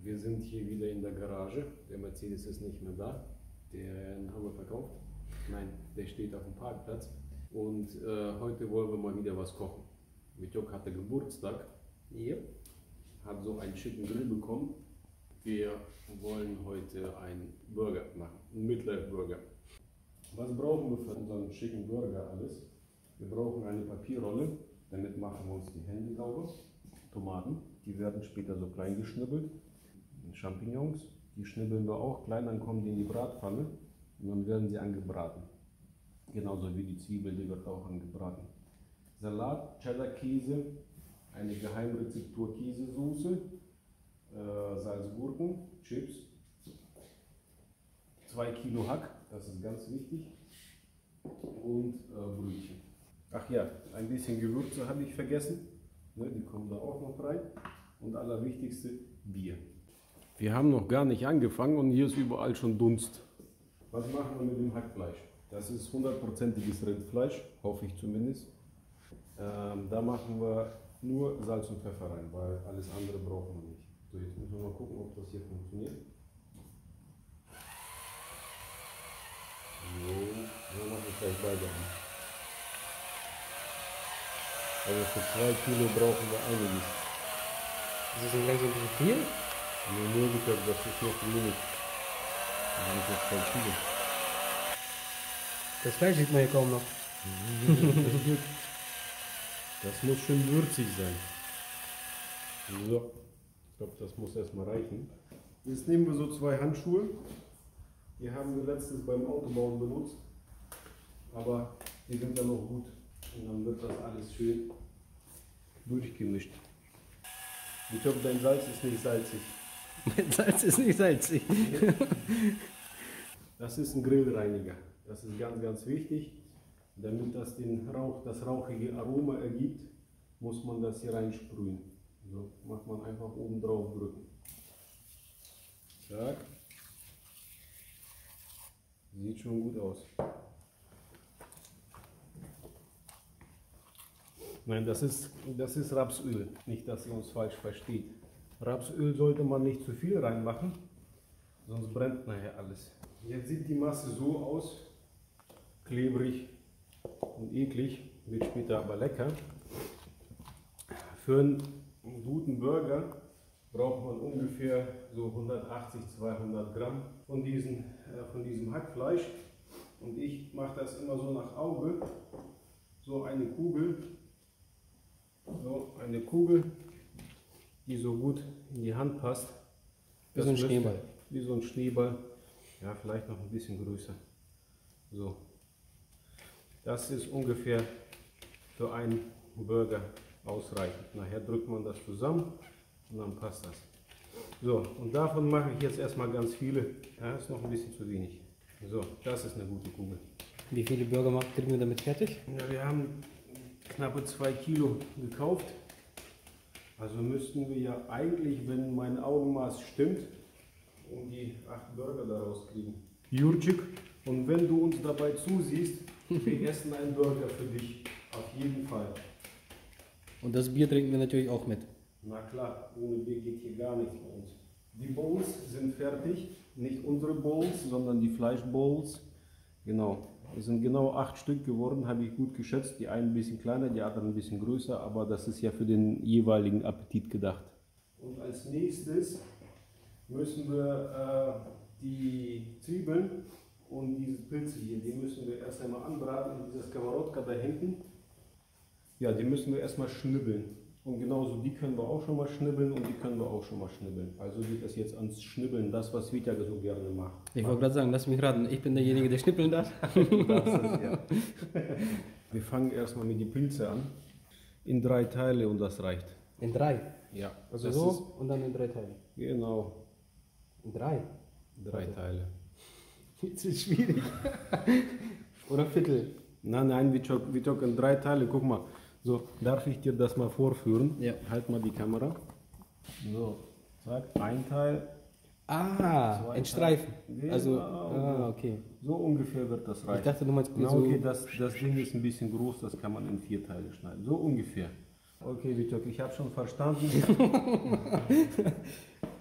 Wir sind hier wieder in der Garage. Der Mercedes ist nicht mehr da. Den haben wir verkauft. Nein, der steht auf dem Parkplatz. Und heute wollen wir mal wieder was kochen. Witjok hatte Geburtstag. Hier. Hat so einen schicken Grill bekommen. Wir wollen heute einen Burger machen. Einen Midlife Burger. Was brauchen wir für unseren schicken Burger alles? Wir brauchen eine Papierrolle. Damit machen wir uns die Hände sauber. Tomaten, die werden später so klein geschnibbelt. Champignons, die schnibbeln wir auch klein, dann kommen die in die Bratpfanne und dann werden sie angebraten. Genauso wie die Zwiebel, die wird auch angebraten. Salat, Cheddar-Käse, eine Geheimrezeptur Käsesoße, Salzgurken, Chips, 2 Kilo Hack, das ist ganz wichtig, und Brötchen. Ach ja, ein bisschen Gewürze habe ich vergessen, ne, die kommen da auch noch rein. Und allerwichtigste, Bier. Wir haben noch gar nicht angefangen und hier ist überall schon Dunst. Was machen wir mit dem Hackfleisch? Das ist 100%iges Rindfleisch, hoffe ich zumindest. Da machen wir nur Salz und Pfeffer rein, weil alles andere brauchen wir nicht. So, jetzt müssen wir mal gucken, ob das hier funktioniert. So, dann machen wir gleich beide an. Also für 2 Kilo brauchen wir einiges. Ist das nicht langsam ein bisschen viel? Nee, das ist noch wenig. Das ist jetzt 2 Kilo. Das Fleisch sieht man ja kaum noch. Das muss schön würzig sein. So, ich glaube, das muss erstmal reichen. Jetzt nehmen wir so 2 Handschuhe. Die haben wir letztens beim Autobauen benutzt. Aber die sind ja noch gut. Und dann wird das alles schön durchgemischt. Ich glaube, dein Salz ist nicht salzig. Mein Salz ist nicht salzig. Das ist ein Grillreiniger. Das ist ganz, ganz wichtig. Damit das das rauchige Aroma ergibt, muss man das hier reinsprühen. So macht man einfach oben drauf drücken. Zack. Sieht schon gut aus. Nein, das ist Rapsöl. Nicht, dass ihr uns falsch versteht. Rapsöl sollte man nicht zu viel reinmachen, sonst brennt nachher alles. Jetzt sieht die Masse so aus, klebrig und eklig, wird später aber lecker. Für einen guten Burger braucht man ungefähr so 180-200 Gramm von diesem Hackfleisch. Und ich mache das immer so nach Auge, so eine Kugel. So eine Kugel, die so gut in die Hand passt. Wie so ein Schneeball. Wie so ein Schneeball. Ja, vielleicht noch ein bisschen größer. So. Das ist ungefähr für einen Burger ausreichend. Nachher drückt man das zusammen und dann passt das. So, und davon mache ich jetzt erstmal ganz viele. Ja, ist noch ein bisschen zu wenig. So, das ist eine gute Kugel. Wie viele Burger kriegen wir damit fertig? Ja, wir haben knappe 2 Kilo gekauft. Also müssten wir ja eigentlich, wenn mein Augenmaß stimmt, um die 8 Burger daraus kriegen. Jurczyk, und wenn du uns dabei zusiehst, wir essen einen Burger für dich. Auf jeden Fall. Und das Bier trinken wir natürlich auch mit. Na klar, ohne Bier geht hier gar nichts bei uns. Die Bowls sind fertig. Nicht unsere Bowls, sondern die Fleischbowls. Genau. Es sind genau 8 Stück geworden, habe ich gut geschätzt. Die einen ein bisschen kleiner, die anderen ein bisschen größer, aber das ist ja für den jeweiligen Appetit gedacht. Und als nächstes müssen wir die Zwiebeln und diese Pilze hier, die müssen wir erst einmal anbraten in dieser Skоворodka da hinten. Ja, die müssen wir erstmal schnibbeln. Und genauso die können wir auch schon mal schnibbeln und die können wir auch schon mal schnibbeln. Also geht das jetzt ans Schnibbeln, das was Vita so gerne macht. Ich wollte gerade sagen, lass mich raten, ich bin derjenige, der schnippeln darf. Das ist, ja. Wir fangen erstmal mit den Pilzen an. In 3 Teile und das reicht. In 3? Ja. Also so und dann in 3 Teile? Genau. In 3? 3 Teile. Jetzt ist schwierig. Oder Viertel? Nein, Witjok in 3 Teile. Guck mal. So, darf ich dir das mal vorführen? Ja. Halt mal die Kamera. So, zack, 1 Teil. Ah, ein Streifen. Genau. Also, okay. So ungefähr wird das reichen. Ich dachte, du meinst Na, so. okay, das Ding ist ein bisschen groß, das kann man in 4 Teile schneiden. So ungefähr. Okay, Witjok, ich habe schon verstanden.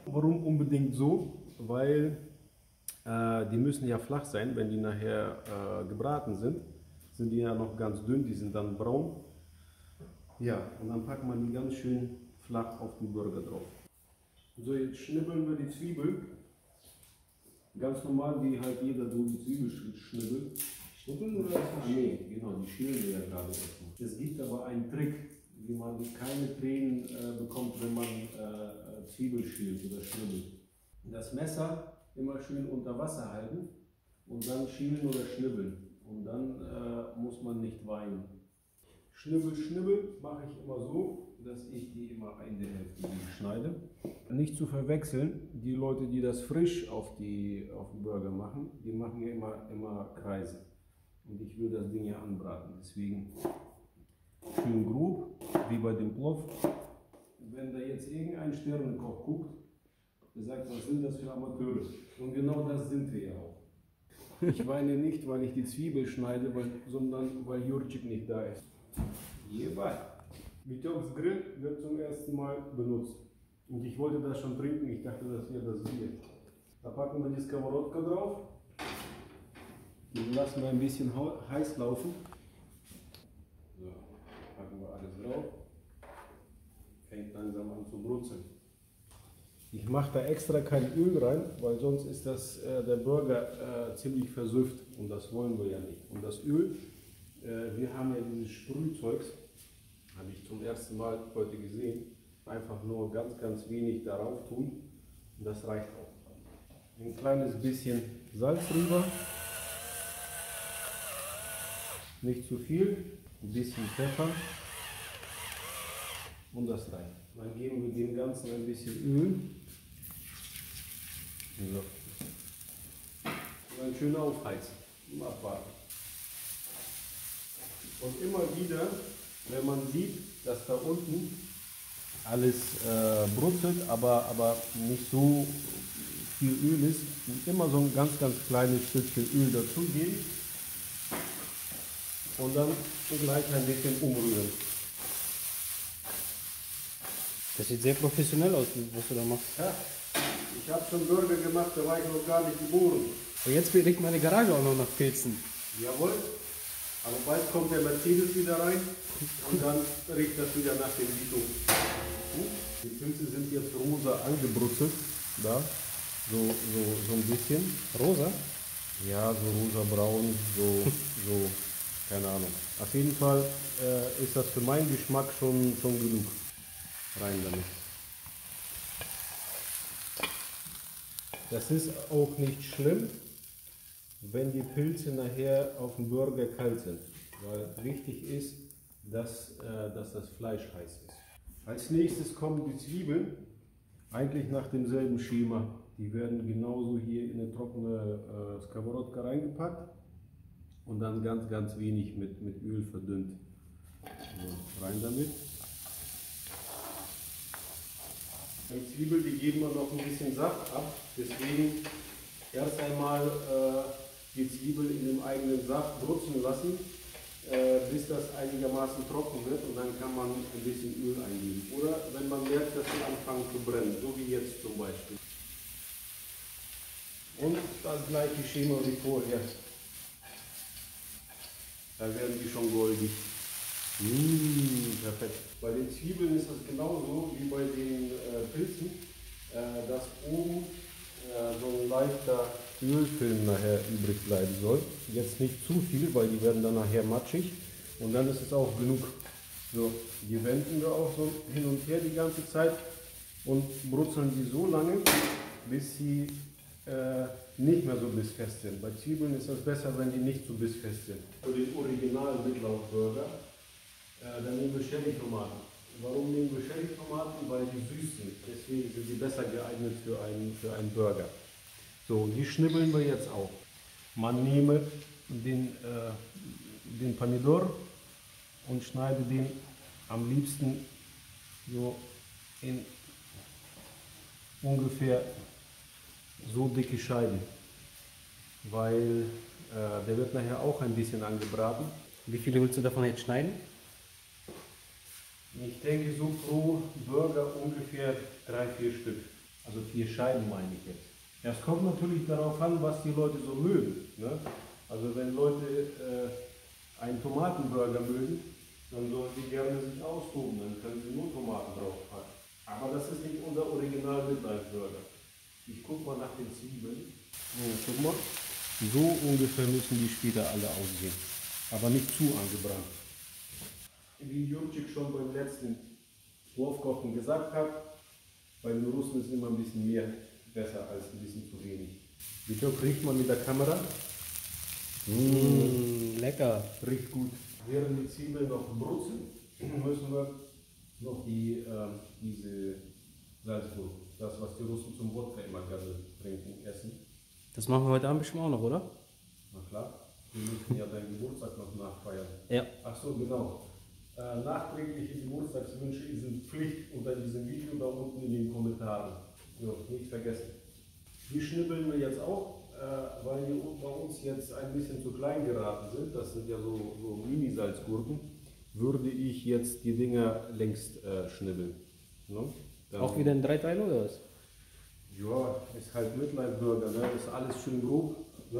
Warum unbedingt so? Weil die müssen ja flach sein, wenn die nachher gebraten sind. Sind die ja noch ganz dünn, die sind dann braun. Ja, und dann packt man die ganz schön flach auf den Burger drauf. So, jetzt schnibbeln wir die Zwiebel. Ganz normal, wie halt jeder so die Zwiebel schnibbelt. Schnibbeln oder? Nee, genau, die schälen wir ja gerade erstmal. Es gibt aber einen Trick, wie man keine Tränen bekommt, wenn man Zwiebel schält oder schnibbelt. Das Messer immer schön unter Wasser halten und dann schälen oder schnibbeln. Und dann muss man nicht weinen. Schnibbel, schnibbel mache ich immer so, dass ich die immer in der Hälfte schneide. Nicht zu verwechseln, die Leute, die das frisch auf den Burger machen, die machen ja immer Kreise. Und ich will das Ding ja anbraten, deswegen schön grob, wie bei dem Plov. Wenn da jetzt irgendein Sternenkoch guckt, der sagt, was sind das für Amateure? Und genau das sind wir ja auch. Ich weine nicht, weil ich die Zwiebel schneide, sondern weil Jurczyk nicht da ist. Hierbei. Witjoks Grill wird zum ersten Mal benutzt. Und ich wollte das schon trinken, ich dachte, das wäre das Bier. Da packen wir die Skоворodka drauf. Die lassen wir ein bisschen heiß laufen. So, packen wir alles drauf. Fängt langsam an zu brutzeln. Ich mache da extra kein Öl rein, weil sonst ist der Burger ziemlich versüfft und das wollen wir ja nicht. Und das Öl, wir haben ja dieses Sprühzeugs, habe ich zum ersten Mal heute gesehen, einfach nur ganz, ganz wenig darauf tun und das reicht auch. Ein kleines bisschen Salz rüber, nicht zu viel, ein bisschen Pfeffer und das reicht. Dann geben wir dem Ganzen ein bisschen Öl. So. Und dann schön aufheizen und abwarten. Und immer wieder, wenn man sieht, dass da unten alles brutzelt, aber nicht so viel Öl ist, immer so ein ganz, ganz kleines Stückchen Öl dazugeben und dann gleich ein bisschen umrühren. Das sieht sehr professionell aus, was du da machst. Ja, ich habe schon Burger gemacht, da war ich noch gar nicht geboren. Und jetzt riecht meine Garage auch noch nach Pilzen. Jawohl, aber bald kommt der Mercedes wieder rein und dann riecht das wieder nach dem Vito. Die Pilze sind jetzt rosa angebrutzelt, da, so ein bisschen. Rosa? Ja, so rosa-braun, so, keine Ahnung. Auf jeden Fall ist das für meinen Geschmack schon genug. Rein damit. Das ist auch nicht schlimm, wenn die Pilze nachher auf dem Burger kalt sind, weil wichtig ist, dass das Fleisch heiß ist. Als nächstes kommen die Zwiebeln, eigentlich nach demselben Schema. Die werden genauso hier in eine trockene Skоворodka reingepackt und dann ganz, ganz wenig mit Öl verdünnt. So, rein damit. Die Zwiebel, die geben wir noch ein bisschen Saft ab, deswegen erst einmal die Zwiebel in dem eigenen Saft brutzeln lassen, bis das einigermaßen trocken wird und dann kann man ein bisschen Öl eingeben. Oder wenn man merkt, dass sie anfangen zu brennen, so wie jetzt zum Beispiel. Und das gleiche Schema wie vorher. Da werden die schon goldig. Perfekt. Bei den Zwiebeln ist das genauso wie bei den Pilzen, dass oben so ein leichter Ölfilm nachher übrig bleiben soll. Jetzt nicht zu viel, weil die werden dann nachher matschig und dann ist es auch genug. So, die wenden wir auch so hin und her die ganze Zeit und brutzeln die so lange, bis sie nicht mehr so bissfest sind. Bei Zwiebeln ist das besser, wenn die nicht so bissfest sind. Für den Original-Mitlaufburger dann nehmen wir Cherrytomaten. Warum nehmen wir Cherrytomaten? Weil die süß sind. Deswegen sind sie besser geeignet für einen Burger. So, die schnibbeln wir jetzt auch. Man nehme den Pomidor und schneide den am liebsten so in ungefähr so dicke Scheiben. Weil der wird nachher auch ein bisschen angebraten. Wie viele willst du davon jetzt schneiden? Ich denke so pro Burger ungefähr 3-4 Stück. Also 4 Scheiben meine ich jetzt. Ja, es kommt natürlich darauf an, was die Leute so mögen. Ne? Also wenn Leute einen Tomatenburger mögen, dann sollen sie gerne sich austoben, dann können sie nur Tomaten draufpacken. Aber das ist nicht unser Original Midnight-Burger. Ich guck mal nach den Zwiebeln. Ja, guck mal, so ungefähr müssen die später alle aussehen. Aber nicht zu angebrannt. Wie Jurczyk schon beim letzten Wurfkochen gesagt hat, bei den Russen ist immer ein bisschen mehr besser als ein bisschen zu wenig. Wie riecht man mit der Kamera? Lecker. Riecht gut. Während die Zwiebeln noch brutzeln, müssen wir noch diese Salzgurken, das was die Russen zum Wodka immer gerne trinken, essen. Das machen wir heute Abend bestimmt auch noch, oder? Na klar, wir müssen ja deinen Geburtstag noch nachfeiern. Ja. Ach so, genau. Nachträgliche Geburtstagswünsche sind Pflicht unter diesem Video da unten in den Kommentaren. So, nicht vergessen. Die schnibbeln wir jetzt auch, weil die bei uns jetzt ein bisschen zu klein geraten sind. Das sind ja so Mini-Salzgurken. Würde ich jetzt die Dinger längst schnibbeln. Ne? Auch wieder in 3 Teile oder was? Ja, ist halt Midnight-Burger, ne? Ist alles schön grob. Ne?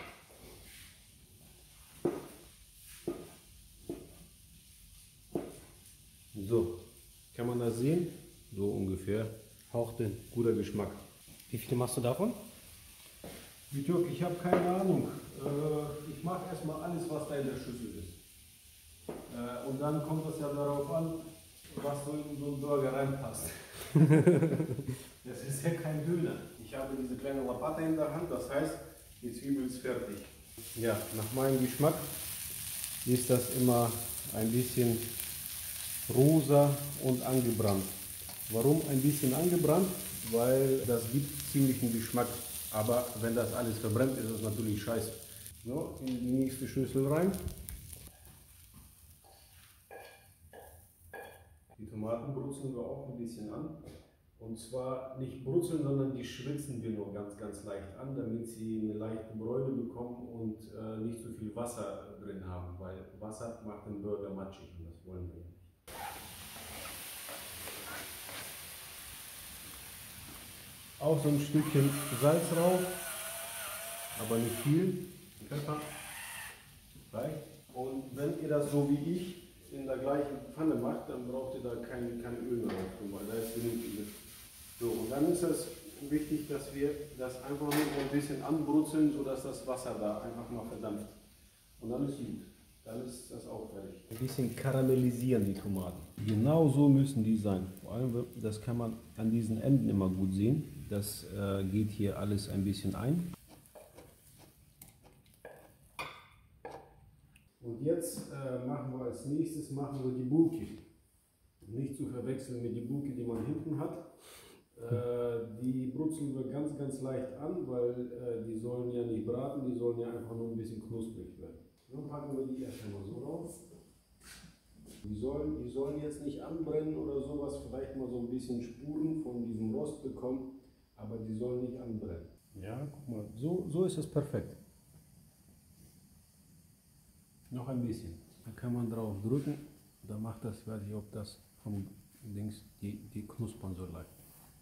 So, kann man das sehen? So ungefähr. Hauchdünn. Guter Geschmack. Wie viele machst du davon? Jörg, ich habe keine Ahnung. Ich mache erstmal alles, was da in der Schüssel ist. Und dann kommt es ja darauf an, was so in so einen Burger reinpasst. Das ist ja kein Döner. Ich habe diese kleine Lappatte in der Hand, das heißt, die Zwiebel ist fertig. Ja, nach meinem Geschmack ist das immer ein bisschen rosa und angebrannt. Warum ein bisschen angebrannt? Weil das gibt ziemlichen Geschmack. Aber wenn das alles verbrennt, ist es natürlich scheiße. So, in die nächste Schüssel rein. Die Tomaten brutzeln wir auch ein bisschen an. Und zwar nicht brutzeln, sondern die schwitzen wir nur ganz, ganz leicht an, damit sie eine leichte Bräune bekommen und nicht so viel Wasser drin haben. Weil Wasser macht den Burger matschig und das wollen wir nicht. Auch so ein Stückchen Salz drauf, aber nicht viel. Pfeffer. Reicht. Und wenn ihr das so wie ich in der gleichen Pfanne macht, dann braucht ihr da kein Öl mehr drauf tun, weil da ist genug Öl. So, und dann ist es wichtig, dass wir das einfach nur so ein bisschen anbrutzeln, sodass das Wasser da einfach mal verdampft. Und dann ist gut. Dann ist das auch fertig. Ein bisschen karamellisieren die Tomaten. Genau so müssen die sein. Vor allem, das kann man an diesen Enden immer gut sehen. Das geht hier alles ein bisschen ein. Und jetzt machen wir als nächstes die Bulki. Nicht zu verwechseln mit der Bulki, die man hinten hat. Die brutzeln wir ganz, ganz leicht an, weil die sollen ja nicht braten, die sollen ja einfach nur ein bisschen knusprig werden. Dann packen wir die erst einmal so drauf. Die sollen jetzt nicht anbrennen oder sowas, vielleicht mal so ein bisschen Spuren von diesem Rost bekommen, aber die sollen nicht anbrennen. Ja, guck mal, so ist es perfekt. Noch ein bisschen. Da kann man drauf drücken, da macht das, ich weiß nicht, ob das vom Dings, die knuspern so leicht.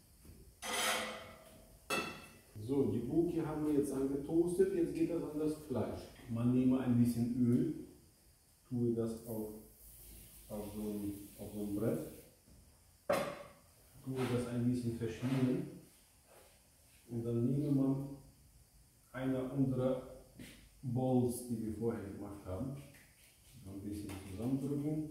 So, die Bulki haben wir jetzt angetoastet, jetzt geht das an das Fleisch. Man nehme ein bisschen Öl, tue das auf so ein Brett, tue das ein bisschen verschmieren und dann nehme man eine unserer Bowls, die wir vorher gemacht haben, ein bisschen zusammendrücken.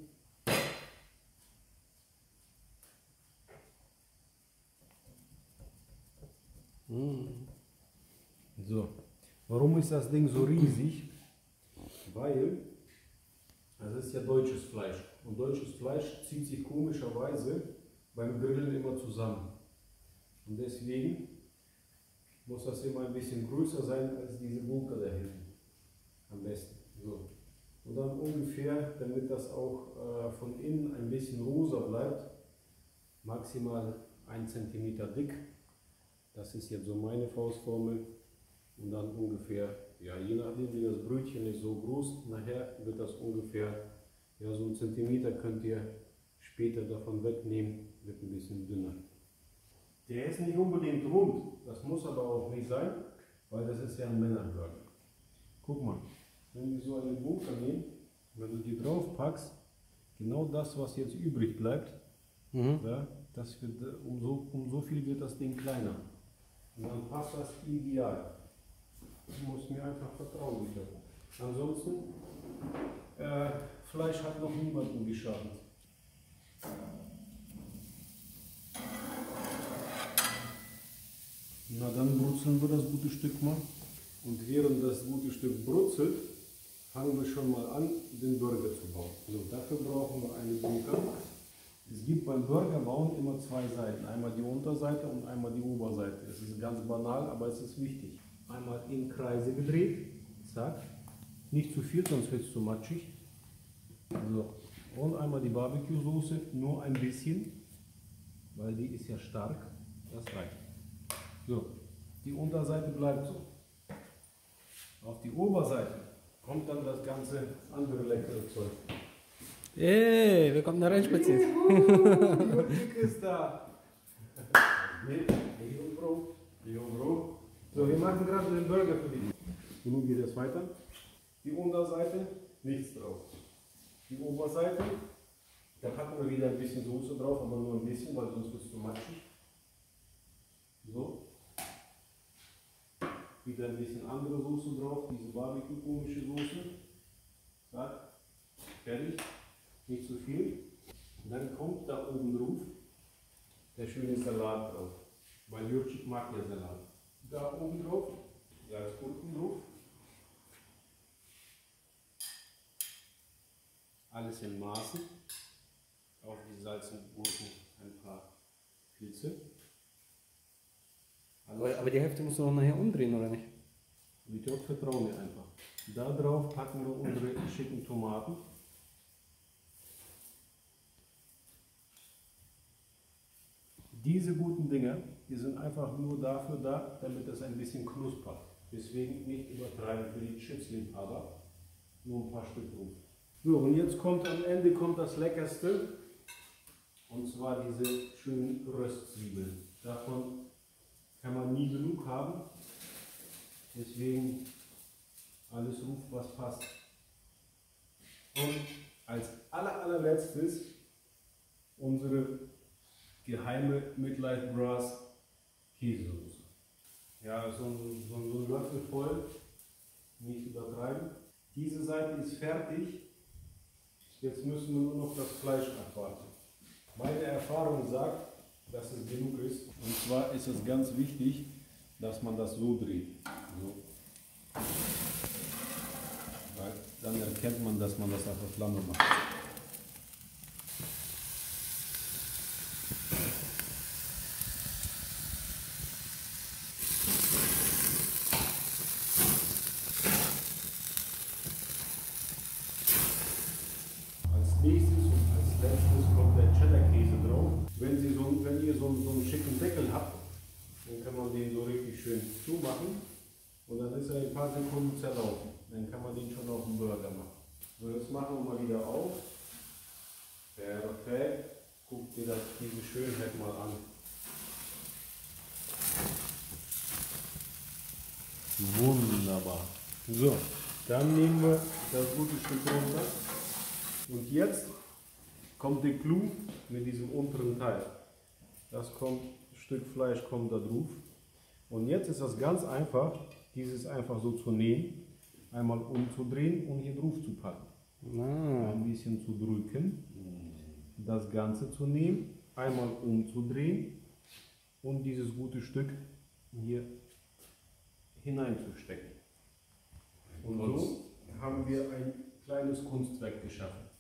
So, warum ist das Ding so riesig? Weil das ist ja deutsches Fleisch und deutsches Fleisch zieht sich komischerweise beim Grillen immer zusammen. Und deswegen muss das immer ein bisschen größer sein als diese Bulke da hinten. Am besten. So. Und dann ungefähr, damit das auch von innen ein bisschen rosa bleibt, maximal 1 cm dick. Das ist jetzt so meine Faustformel. Und dann ungefähr, ja, je nachdem wie das Brötchen ist, so groß, nachher wird das ungefähr, ja, so 1 Zentimeter könnt ihr später davon wegnehmen, wird ein bisschen dünner. Der ist nicht unbedingt rund, das muss aber auch nicht sein, weil das ist ja ein Männerburger. Guck mal, wenn wir so einen Bunker nehmen, wenn du die drauf packst, genau das, was jetzt übrig bleibt, ja, das wird, um so viel wird das Ding kleiner. Und dann passt das ideal. Du musst mir einfach vertrauen. Ansonsten, Fleisch hat noch niemandem geschadet. Na dann brutzeln wir das gute Stück mal. Und während das gute Stück brutzelt, fangen wir schon mal an, den Burger zu bauen. So, dafür brauchen wir einen Bunker. Es gibt beim Burgerbauen immer zwei Seiten. Einmal die Unterseite und einmal die Oberseite. Es ist ganz banal, aber es ist wichtig. Einmal in Kreise gedreht. Zack. Nicht zu viel, sonst wird es zu matschig. So. Und einmal die Barbecue-Soße, nur ein bisschen, weil die ist ja stark. Das reicht. So, die Unterseite bleibt so. Auf die Oberseite kommt dann das ganze andere leckere Zeug. Ey, wer kommt da rein spaziert? Die ist da. Bro. So, wir machen gerade den Burger für dich. Und nun geht es weiter. Die Unterseite, nichts drauf. Die Oberseite, da packen wir wieder ein bisschen Soße drauf, aber nur ein bisschen, weil sonst wird es zu matschig. So. Wieder ein bisschen andere Soße drauf, diese Barbecue-komische Soße. Zack. Fertig. Nicht zu viel. Und dann kommt da oben drauf der schöne Salat drauf. Weil Jurczyk mag ja Salat. Da oben drauf, Salzgurken drauf. Alles in Maßen. Auf die Salz und Gurken ein paar Pilze. Aber die Hälfte musst du noch nachher umdrehen, oder nicht? Die Job vertrauen wir einfach. Da drauf packen wir unsere schicken Tomaten. Diese guten Dinger, die sind einfach nur dafür da, damit es ein bisschen knuspert. Deswegen nicht übertreiben für die Chips-Liebhaber. Nur ein paar Stück drauf. So, und jetzt kommt am Ende das Leckerste. Und zwar diese schönen Röstzwiebeln. Davon kann man nie genug haben. Deswegen alles ruft, was passt. Und als allerletztes unsere geheime Midlife Brass Käsesoße. Ja, so ein Löffel voll, nicht übertreiben. Diese Seite ist fertig. Jetzt müssen wir nur noch das Fleisch abwarten. Meine Erfahrung sagt, dass es genug ist. Und zwar ist es ganz wichtig, dass man das so dreht. So. Weil dann erkennt man, dass man das auf der Flamme macht. Nächstes und als letztes kommt der Cheddar-Käse drauf. Wenn ihr so einen schicken Deckel habt, dann kann man den so richtig schön zumachen und dann ist er in ein paar Sekunden zerlaufen. Dann kann man den schon auf den Burger machen. So, jetzt machen wir mal wieder auf. Perfekt. Guckt dir diese Schönheit mal an. Wunderbar. So, dann nehmen wir das gute Stück runter. Und jetzt kommt der Clou mit diesem unteren Teil. Das Stück Fleisch kommt da drauf. Und jetzt ist das ganz einfach, dieses einfach so zu nehmen, einmal umzudrehen und hier drauf zu packen. Ein bisschen zu drücken, das Ganze zu nehmen, einmal umzudrehen und dieses gute Stück hier hineinzustecken. Und so haben wir ein kleines Kunstwerk geschaffen.